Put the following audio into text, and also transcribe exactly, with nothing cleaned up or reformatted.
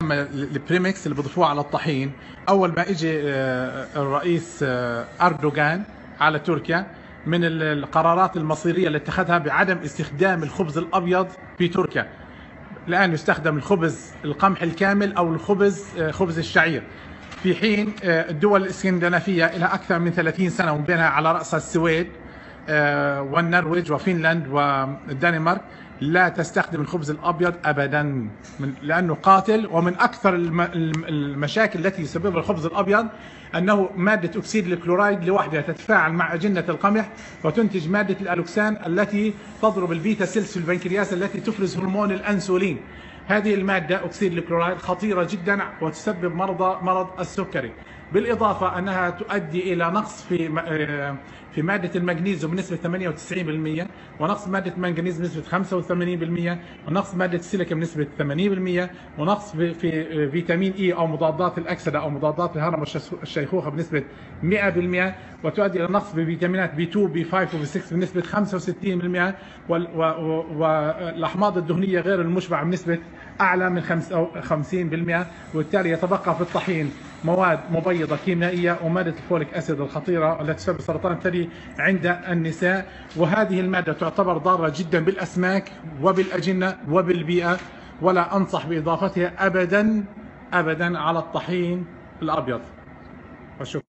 يسمى البريمكس اللي بضيفوه على الطحين. اول ما اجى الرئيس اردوغان على تركيا، من القرارات المصيريه اللي اتخذها بعدم استخدام الخبز الابيض في تركيا. الان يستخدم الخبز القمح الكامل او الخبز خبز الشعير، في حين الدول الاسكندنافيه لها اكثر من ثلاثين سنه ومن بينها على راسها السويد والنرويج وفنلند والدنمارك لا تستخدم الخبز الابيض ابدا، من لانه قاتل. ومن اكثر المشاكل التي يسببها الخبز الابيض انه ماده اكسيد الكلورايد لوحدها تتفاعل مع اجنه القمح وتنتج ماده الالوكسان التي تضرب البيتا سيلز في البنكرياس التي تفرز هرمون الانسولين. هذه الماده اكسيد الكلورايد خطيره جدا وتسبب مرضى مرض السكري، بالاضافه انها تؤدي الى نقص في في ماده المغنيسيوم بنسبه ثمانية وتسعين بالمئة، ونقص ماده المنغنيز بنسبه خمسة وثمانين بالمئة، ونقص ماده السيليكا بنسبه ثمانين بالمئة، ونقص في فيتامين اي او مضادات الاكسده او مضادات الهرم والشيخوخه بنسبه مئة بالمئة، وتؤدي الى نقص بفيتامينات بي اثنين بي خمسة وبي ستة بنسبه خمسة وستين بالمئة، والاحماض الدهنيه غير المشبعه بنسبه اعلى من خمسين بالمئة، وبالتالي يتبقى في الطحين مواد مبيضه كيميائيه وماده الفوليك اسيد الخطيره التي تسبب سرطان الثدي عند النساء. وهذه الماده تعتبر ضاره جدا بالاسماك وبالاجنه وبالبيئه، ولا انصح باضافتها ابدا ابدا على الطحين الابيض. وشكرا.